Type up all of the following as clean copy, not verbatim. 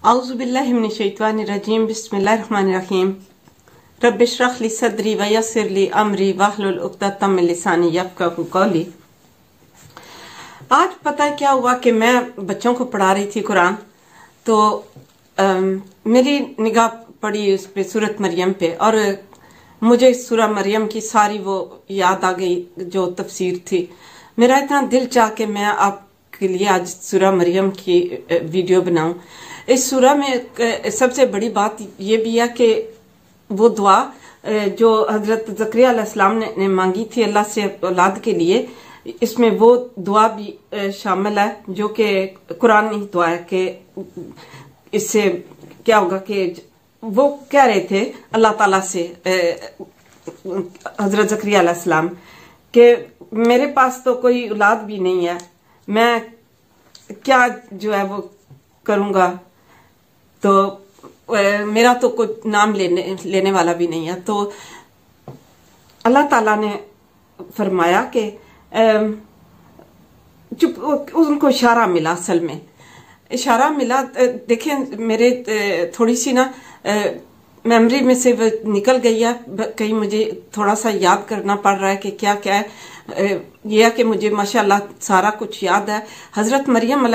औज़ुबिल्लाहिमिनश्शैतानिर्रजीम बिस्मिल्लाहिर्रहमानिर्रहीम रब्बिश्रह ली सदरी व यस्सिर ली अमरी वहलुल उक़दतम मिन लिसानी यफ़क़हू क़ौली। आज पता है क्या हुआ कि मैं बच्चों को पढ़ा रही थी कुरान, तो मेरी निगाह पड़ी उस पे सूरत मरियम पे, और मुझे सूरह मरियम की सारी वो याद आ गई जो तफसीर थी। मेरा इतना दिल चाह के मैं आपके लिए आज सूरह मरियम की वीडियो बनाऊं। इस सूरह में सबसे बड़ी बात ये भी है कि वो दुआ जो हजरत ज़करिया अलैहिस्सलाम ने मांगी थी अल्लाह से औलाद के लिए, इसमें वो दुआ भी शामिल है जो कि कुरान में ही दुआ है कि इससे क्या होगा कि वो कह रहे थे अल्लाह ताला से हजरत ज़करिया अलैहिस्सलाम कि मेरे पास तो कोई औलाद भी नहीं है, मैं क्या जो है वो करूंगा, तो मेरा तो कोई नाम लेने वाला भी नहीं है। तो अल्लाह ताला ने फरमाया कि उनको इशारा मिला, असल में इशारा मिला। देखें मेरे थोड़ी सी ना मेमोरी में से वो निकल गई है, कहीं मुझे थोड़ा सा याद करना पड़ रहा है कि क्या क्या है। यह है कि मुझे माशाल्लाह सारा कुछ याद है। हजरत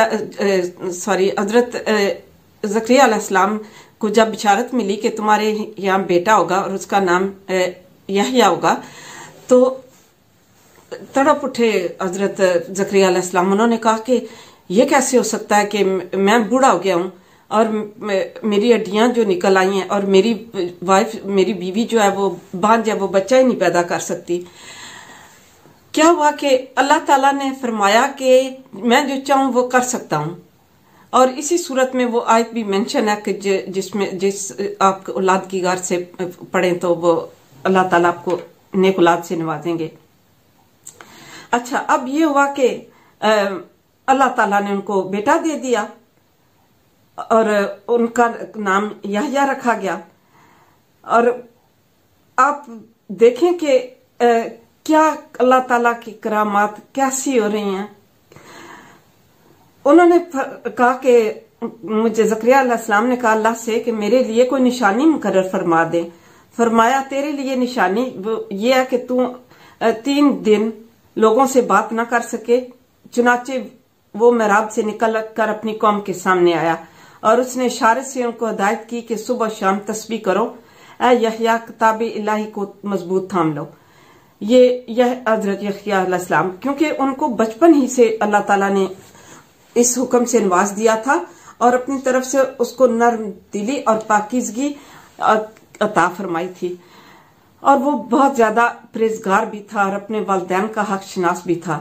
ज़करिया अलैहिस्सलाम को जब बिशारत मिली कि तुम्हारे यहाँ बेटा होगा और उसका नाम यहया होगा, तो तड़प उठे हजरत ज़करिया अलैहिस्सलाम। उन्होंने कहा कि ये कैसे हो सकता है कि मैं बूढ़ा हो गया हूँ और मेरी हड्डियां जो निकल आई हैं और मेरी वाइफ, मेरी बीवी जो है वो बांझ है, वो बच्चा ही नहीं पैदा कर सकती। क्या हुआ कि अल्लाह ताला ने फरमाया कि मैं जो चाहूं वो कर सकता हूं, और इसी सूरत में वो आयत भी मेंशन है कि जिस आप औलाद की गार से पढ़ें तो वो अल्लाह ताला आपको नेक औलाद से नवाजेंगे। अच्छा, अब ये हुआ कि अल्लाह ताला ने उनको बेटा दे दिया और उनका नाम यहया रखा गया। और आप देखें कि क्या अल्लाह ताला की करामात कैसी हो रही हैं। उन्होंने कहा कि मुझे ज़करिया अलैहिस्सलाम ने कहा अल्लाह से कि मेरे लिए कोई निशानी मुकर्रर फरमा दे। फरमाया तेरे लिए निशानी ये है कि तू 3 दिन लोगों से बात ना कर सके। चुनाचे वो मेहराब से निकल कर अपनी कौम के सामने आया और उसने इशारे से उनको हिदायत की कि सुबह शाम तस्बीह करो, ऐ यहया किताब इलाही को मजबूत थाम लो। यह हजरत यहया अलैहिस्सलाम, क्योंकि उनको बचपन ही से अल्लाह ताला ने इस हुक्म से नवाज दिया था और अपनी तरफ से उसको नर्म दिली और पाकीज़गी अता फरमाई थी, और वो बहुत ज्यादा परहेज़गार भी था और अपने वालिदैन का हक शनास भी था।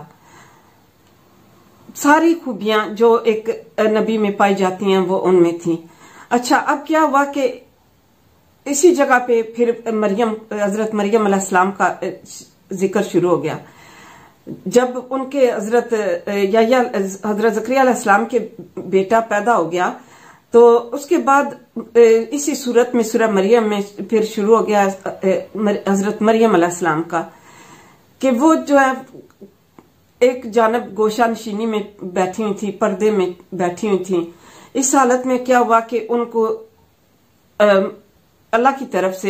सारी खूबियां जो एक नबी में पाई जाती हैं वो उनमें थी। अच्छा, अब क्या हुआ कि इसी जगह पे फिर हजरत मरियम अलैहिस्सलाम का जिक्र शुरू हो गया। जब उनके हजरत ज़करिया अलैहिस्सलाम के बेटा पैदा हो गया, तो उसके बाद इसी सूरत में सूरह मरियम में फिर शुरू हो गया हजरत मरियम अलैहिस्सलाम का, कि वो जो है एक जानब गोशा नशीनी में बैठी हुई थी, पर्दे में बैठी हुई थी। इस हालत में क्या हुआ कि उनको अल्लाह की तरफ से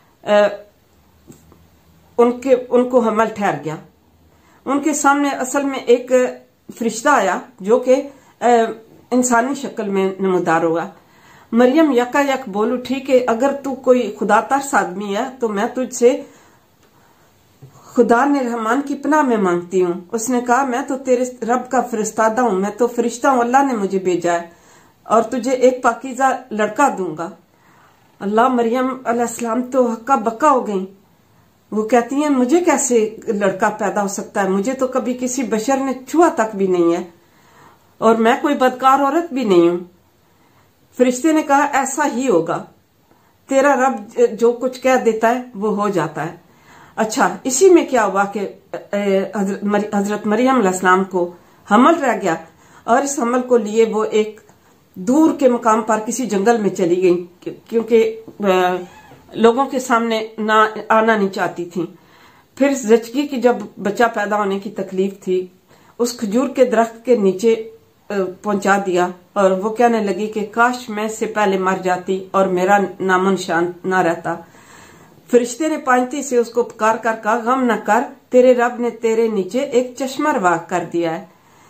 उनको हमल ठहर गया। उनके सामने असल में एक फरिश्ता आया जो कि इंसानी शक्ल में नमूदार होगा। मरियम यकायक बोल उठी कि अगर तू कोई खुदा तरस आदमी है तो मैं तुझसे खुदा ने रहमान की पनाह में मांगती हूँ। उसने कहा मैं तो तेरे रब का फरिश्तादा हूँ, मैं तो फरिश्ता हूँ, अल्लाह ने मुझे भेजा है और तुझे एक पाकीज़ा लड़का दूंगा। अल्लाह मरियम अलैहिस्सलाम तो हक्का बक्का हो गई। वो कहती हैं मुझे कैसे लड़का पैदा हो सकता है, मुझे तो कभी किसी बशर ने छुआ तक भी नहीं है और मैं कोई बदकार औरत भी नहीं हूं। फरिश्ते ने कहा ऐसा ही होगा, तेरा रब जो कुछ कह देता है वो हो जाता है। अच्छा, इसी में क्या हुआ कि हजरत मरियम अलैहिस्सलाम को हमल रह गया और इस हमल को लिए वो एक दूर के मुकाम पर किसी जंगल में चली गई, क्योंकि लोगों के सामने ना आना नहीं चाहती थी। फिर जचगी की जब बच्चा पैदा होने की तकलीफ थी, उस खजूर के दरख्त के नीचे पहुंचा दिया और वो कहने लगी कि काश मैं इससे पहले मर जाती और मेरा नामो निशान ना रहता। फरिश्ते ने पांति से उसको पुकार कर कहा, गम न कर, तेरे रब ने तेरे नीचे एक चश्मा रवा कर दिया है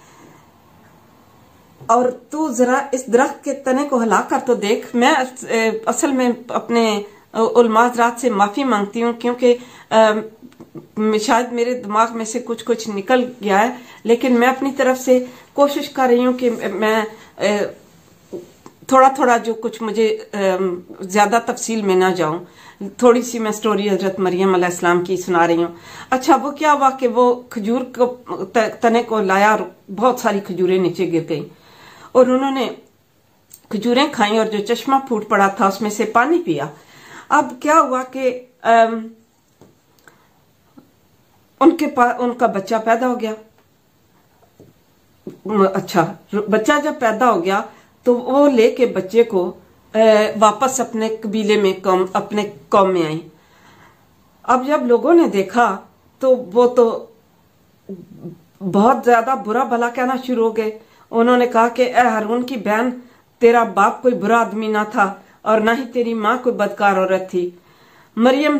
और तू जरा इस दरख्त के तने को हिला कर तो देख। मैं असल में अपने उलमा हज़रात से माफी मांगती हूँ क्योंकि शायद मेरे दिमाग में से कुछ कुछ निकल गया है, लेकिन मैं अपनी तरफ से कोशिश कर रही हूँ कि मैं थोड़ा थोड़ा जो कुछ मुझे ज्यादा तफसील में ना जाऊं, थोड़ी सी मैं स्टोरी हजरत मरियम अलैहिस्सलाम की सुना रही हूँ। अच्छा, वो क्या हुआ कि वो खजूर को तने को लाया और बहुत सारी खजूरें नीचे गिर गई और उन्होंने खजूरें खाई और जो चश्मा फूट पड़ा था उसमें से पानी पिया। अब क्या हुआ कि उनका बच्चा पैदा हो गया। अच्छा, बच्चा जब पैदा हो गया तो वो लेके बच्चे को वापस अपने कबीले में अपने कौम में आई। अब जब लोगों ने देखा तो वो तो बहुत ज्यादा बुरा भला कहना शुरू हो गए। उन्होंने कहा कि ए हारून की बहन, तेरा बाप कोई बुरा आदमी ना था और ना ही तेरी माँ कोई बदकार औरत थी। मरियम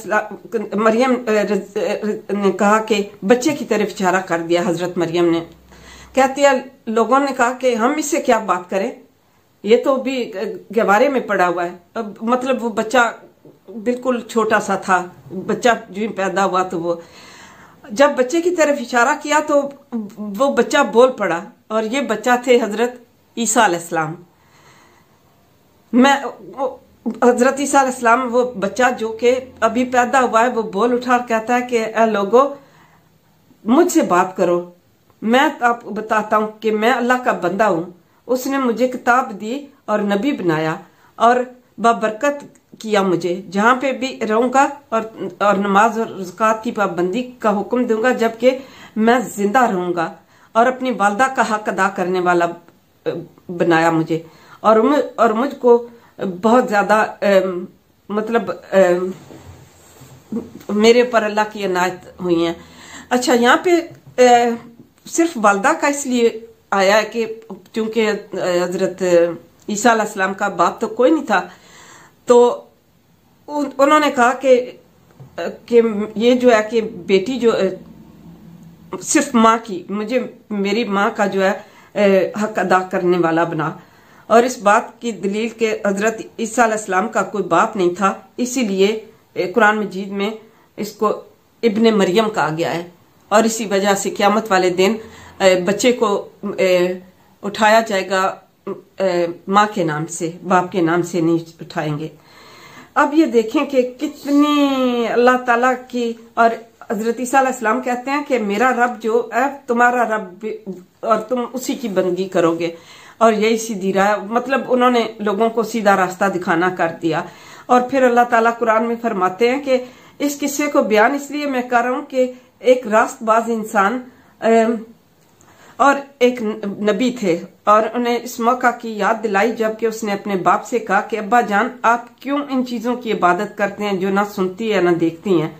ने कहा कि बच्चे की तरफ इशारा कर दिया। हजरत मरियम ने कहती है, लोगों ने कहा कि हम इससे क्या बात करें, ये तो भी गवारे में पड़ा हुआ है। मतलब वो बच्चा बिल्कुल छोटा सा था। बच्चा जो पैदा हुआ तो वो जब बच्चे की तरफ इशारा किया तो वो बच्चा बोल पड़ा और ये बच्चा थे हजरत ईसा अलैहिस्सलाम। हजरत ईसा अलैहिस्सलाम, वो बच्चा जो कि अभी पैदा हुआ है, वो बोल उठा और कहता है कि ए लोगो, मुझसे बात करो, मैं आपको बताता हूं कि मैं अल्लाह का बंदा हूं। उसने मुझे किताब दी और नबी बनाया और बाबरकत किया मुझे, जहां पे भी रहूंगा और नमाज और ज़कात की पाबंदी का हुक्म दूंगा जबकि मैं जिंदा रहूंगा, और अपनी वालदा का हक अदा करने वाला बनाया मुझे और मुझको बहुत ज्यादा मेरे ऊपर अल्लाह की इनायत हुई है। अच्छा, यहाँ पे सिर्फ वालदा का इसलिए आया है कि चूंकि हजरत ईसा अलैहिस्सलाम का बाप तो कोई नहीं था, तो उन्होंने कहा कि ये जो है कि बेटी जो सिर्फ माँ की, मुझे मेरी माँ का जो है हक अदा करने वाला बना। और इस बात की दलील के हजरत ईसा अलैहिस्सलाम का कोई बाप नहीं था, इसीलिए कुरान मजीद में इसको इब्ने मरियम कहा गया है। और इसी वजह से क़यामत वाले दिन बच्चे को उठाया जाएगा माँ के नाम से, बाप के नाम से नहीं उठाएंगे। अब ये देखें कि कितनी अल्लाह ताला की, और हजरत ईसा अलैहिस्सलाम कहते हैं कि मेरा रब जो है तुम्हारा रब और तुम उसी की बंदगी करोगे, और यही सीधी राह, मतलब उन्होंने लोगों को सीधा रास्ता दिखाना कर दिया। और फिर अल्लाह ताला कुरान में फरमाते हैं कि इस किस्से को बयान इसलिए मैं कर रहा हूं कि एक रास्तबाज इंसान और एक नबी थे और उन्हें इस मौका की याद दिलाई जबकि उसने अपने बाप से कहा कि अब्बा जान, आप क्यों इन चीजों की इबादत करते हैं जो ना सुनती है ना देखती हैं।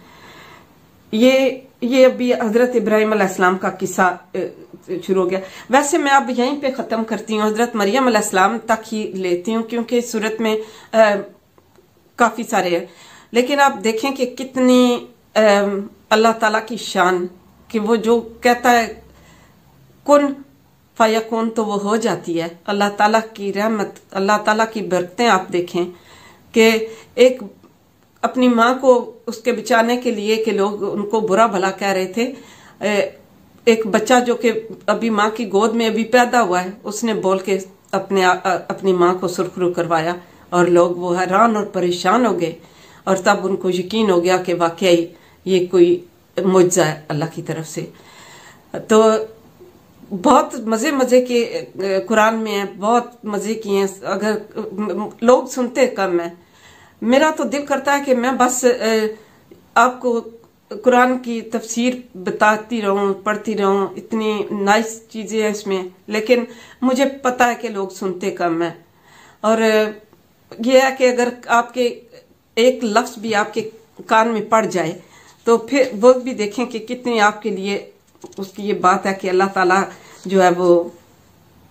ये अभी हजरत इब्राहिम अलैहिस्सलाम का किस्सा शुरू हो गया। वैसे मैं अब यहीं पे खत्म करती हूँ, हजरत मरियम अलैहिस्सलाम तक ही लेती हूँ क्योंकि इस सूरत में काफी सारे हैं। लेकिन आप देखें कि कितनी अल्लाह ताला की शान, कि वो जो कहता है कुन फयकुन तो वो हो जाती है। अल्लाह ताला की रहमत, अल्लाह ताला की बरकतें आप देखें कि एक अपनी माँ को उसके बचाने के लिए कि लोग उनको बुरा भला कह रहे थे, एक बच्चा जो कि अभी माँ की गोद में अभी पैदा हुआ है, उसने बोल के अपनी माँ को सुरखरू करवाया और लोग वो हैरान और परेशान हो गए और तब उनको यकीन हो गया कि वाकई ये कोई मुआजिज़ा है अल्लाह की तरफ से। तो बहुत मजे के कुरान में है, बहुत मजे की हैं, अगर लोग सुनते कम है। मेरा तो दिल करता है कि मैं बस आपको कुरान की तफसीर बताती रहूं, पढ़ती रहूं, इतनी नाइस चीजें हैं इसमें, लेकिन मुझे पता है कि लोग सुनते कम है। और यह है कि अगर आपके एक लफ्ज भी आपके कान में पड़ जाए तो फिर वो भी देखें कि कितनी आपके लिए उसकी ये बात है कि अल्लाह ताला जो है वो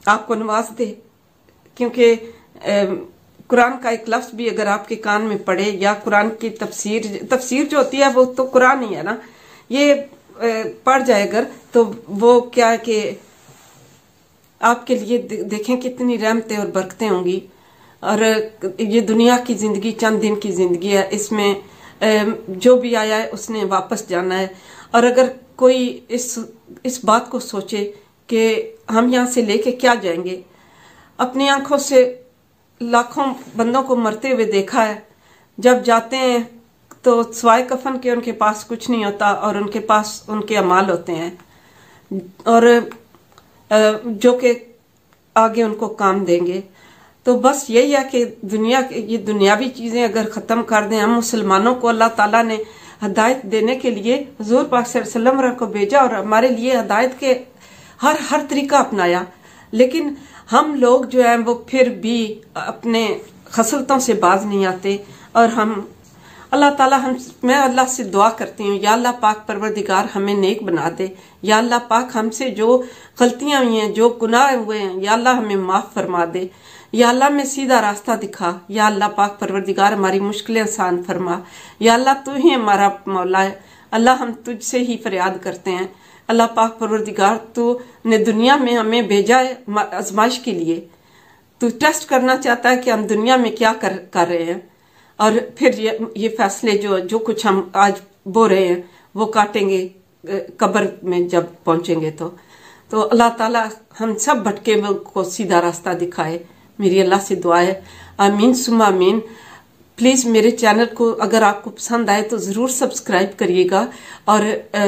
आपको नवाज दे, क्योंकि कुरान का एक लफ्ज भी अगर आपके कान में पड़े या कुरान की तफसीर जो होती है वो तो कुरान ही है ना, ये पढ़ जाए अगर, तो वो क्या है कि आपके लिए देखें कितनी रहमतें और बरकतें होंगी। और ये दुनिया की जिंदगी चंद दिन की जिंदगी है, इसमें जो भी आया है उसने वापस जाना है। और अगर कोई इस बात को सोचे कि हम यहाँ से लेके क्या जाएंगे, अपनी आंखों से लाखों बंदों को मरते हुए देखा है, जब जाते हैं तो सिवाय कफन के उनके पास कुछ नहीं होता और उनके पास उनके अमाल होते हैं, और जो कि आगे उनको काम देंगे। तो बस यही है कि ये दुनियावी चीजें अगर खत्म कर दें, हम मुसलमानों को अल्लाह ताला ने हदायत देने के लिए हुजूर पाक सल्लल्लाहु अलैहि वसल्लम को भेजा और हमारे लिए हदायत के हर तरीका अपनाया, लेकिन हम लोग जो है वो फिर भी अपने खसलतों से बाज नहीं आते। और हम अल्लाह ताला मैं अल्लाह से दुआ करती हूँ, या अल्लाह पाक परवरदिगार हमें नेक बना दे, या अल्लाह पाक हमसे जो गलतियां हुई हैं, जो गुनाह हुए हैं, या अल्लाह हमें माफ फरमा दे, या अल्लाह में सीधा रास्ता दिखा, या अल्लाह पाक परवरदिगार हमारी मुश्किलें आसान फरमा, या अल्लाह तू ही हमारा मौला है, अल्लाह हम तुझसे ही फरियाद करते हैं। अल्लाह पाक परवरदिगार तू ने दुनिया में हमें भेजा है आजमाइश के लिए, तू टेस्ट करना चाहता है कि हम दुनिया में क्या कर रहे हैं, और फिर ये फैसले जो कुछ हम आज बो रहे हैं वो काटेंगे कब्र में जब पहुंचेंगे। तो अल्लाह ताला हम सब भटके को सीधा रास्ता दिखाए, मेरी अल्लाह से दुआ है। आमीन सुम्मा आमीन। प्लीज मेरे चैनल को अगर आपको पसंद आए तो जरूर सब्सक्राइब करिएगा, और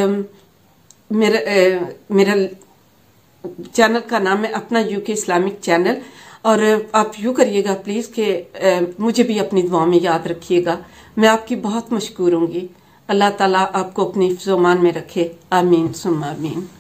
मेरा चैनल का नाम है अपना यूके इस्लामिक चैनल, और आप यूँ करिएगा प्लीज कि मुझे भी अपनी दुआ में याद रखिएगा, मैं आपकी बहुत मशकूर होंगी। अल्लाह ताला आपको अपनी हिफ्ज़-ओ-मान में रखे। आमीन सुम्मा आमीन।